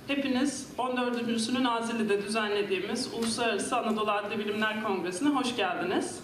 Hepiniz 14.'sünü Nazilli'de düzenlediğimiz Uluslararası Anadolu Adli Bilimler Kongresi'ne hoş geldiniz.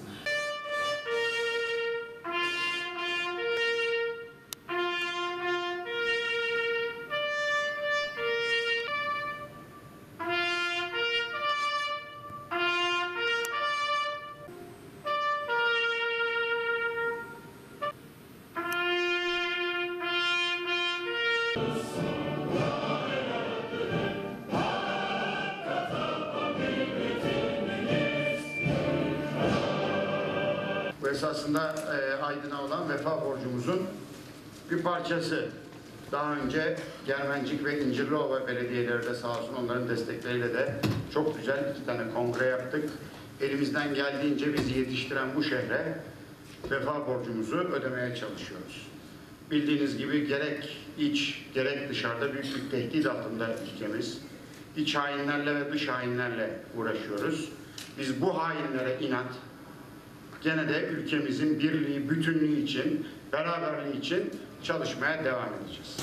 Bu esasında Aydın'a olan vefa borcumuzun bir parçası. Daha önce Germencik ve İncirliova belediyeleri de sağ olsun onların destekleriyle de çok güzel 2 tane kongre yaptık. Elimizden geldiğince bizi yetiştiren bu şehre vefa borcumuzu ödemeye çalışıyoruz. Bildiğiniz gibi gerek iç gerek dışarıda büyük bir tehdit altında ülkemiz. İç hainlerle ve dış hainlerle uğraşıyoruz. Biz bu hainlere inat, gene de ülkemizin birliği, bütünlüğü için, beraberliği için çalışmaya devam edeceğiz.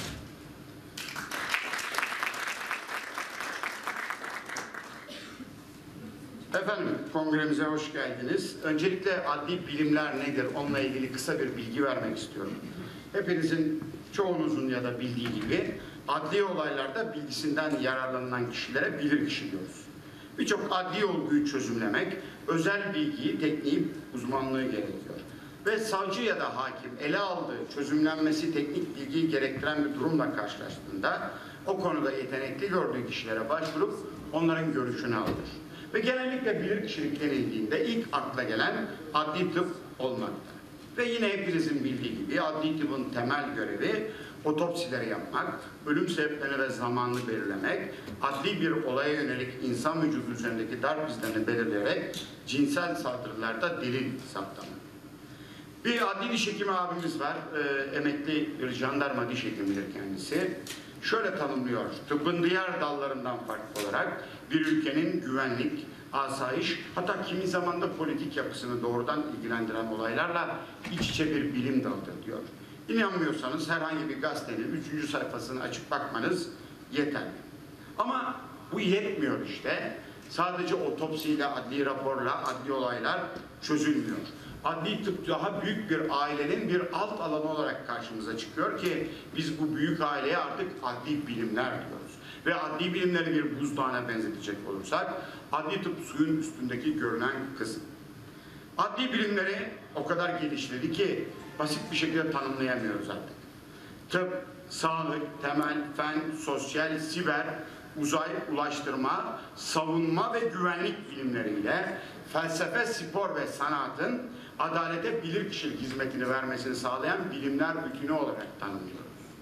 Efendim, kongremize hoş geldiniz. Öncelikle adli bilimler nedir? Onunla ilgili kısa bir bilgi vermek istiyorum. Hepinizin, çoğunuzun ya da bildiği gibi adli olaylarda bilgisinden yararlanılan kişilere bilirkişi diyoruz. Birçok adli olguyu çözümlemek, özel bilgiyi, tekniği, uzmanlığı gerekiyor. Ve savcı ya da hakim ele aldığı, çözümlenmesi teknik bilgiyi gerektiren bir durumla karşılaştığında o konuda yetenekli gördüğü kişilere başvurup onların görüşünü alır. Ve genellikle bilirkişilik denildiğinde ilk akla gelen adli tıp olmakta. Ve yine hepinizin bildiği gibi adli tıbbın temel görevi otopsileri yapmak, ölüm sebeplerini ve zamanını belirlemek, adli bir olaya yönelik insan vücudu üzerindeki darp izlerini belirleyerek cinsel saldırılarda delil saptamak. Bir adli diş hekimi abimiz var, emekli bir jandarma diş hekimidir kendisi. Şöyle tanımlıyor, tıbbın diğer dallarından farklı olarak bir ülkenin güvenlik, asayiş, hatta kimi zaman da politik yapısını doğrudan ilgilendiren olaylarla iç içe bir bilim dalıdır diyor. İnanmıyorsanız herhangi bir gazetenin 3. sayfasını açıp bakmanız yeterli. Ama bu yetmiyor işte. Sadece otopsiyle, adli raporla, adli olaylar çözülmüyor. Adli tıp daha büyük bir ailenin bir alt alanı olarak karşımıza çıkıyor ki biz bu büyük aileye artık adli bilimler diyoruz. Ve adli bilimleri bir buzdağına benzetecek olursak adli tıp suyun üstündeki görünen kısım. Adli bilimleri o kadar geliştirdi ki basit bir şekilde tanımlayamıyoruz artık. Tıp, sağlık, temel, fen, sosyal, siber, uzay, ulaştırma, savunma ve güvenlik bilimleriyle felsefe, spor ve sanatın adalete bilirkişilik hizmetini vermesini sağlayan bilimler bütünü olarak tanımlıyoruz.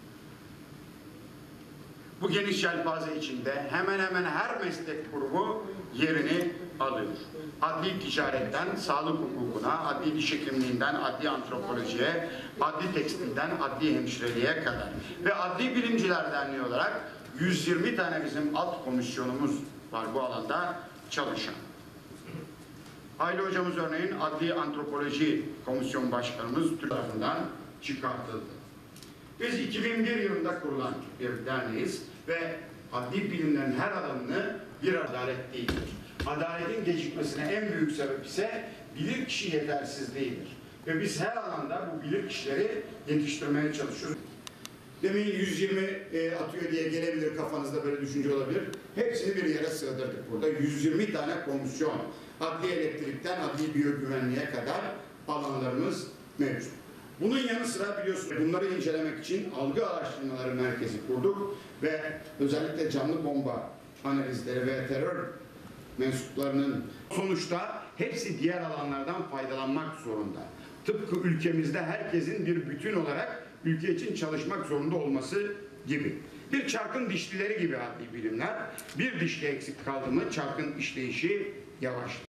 Bu geniş yelpaze içinde hemen hemen her meslek grubu yerini alıyor. Adli ticaretten sağlık hukukuna, adli diş hekimliğinden adli antropolojiye, adli tekstilden adli hemşireliğe kadar ve Adli Bilimciler Derneği olarak 120 tane bizim alt komisyonumuz var bu alanda çalışan. Hayli hocamız örneğin adli antropoloji komisyon başkanımız Türk tarafından çıkartıldı. Biz 2001 yılında kurulan bir derneğiz ve adli bilimlerin her alanını bir adalet değildir. Adaletin gecikmesine en büyük sebep ise bilirkişi yetersizliğidir. Ve biz her alanda bu bilirkişileri yetiştirmeye çalışıyoruz. Demin 120 atıyor diye gelebilir, kafanızda böyle düşünce olabilir. Hepsini bir yere sığdırdık burada. 120 tane komisyon. Adli elektrikten adli biyogüvenliğe kadar alanlarımız mevcut. Bunun yanı sıra biliyorsunuz bunları incelemek için algı araştırmaları merkezi kurduk ve özellikle canlı bomba analizleri ve terör mensuplarının sonuçta hepsi diğer alanlardan faydalanmak zorunda. Tıpkı ülkemizde herkesin bir bütün olarak ülke için çalışmak zorunda olması gibi. Bir çarkın dişlileri gibi adli bilimler, bir dişli eksik kaldı mı çarkın işleyişi yavaşlar.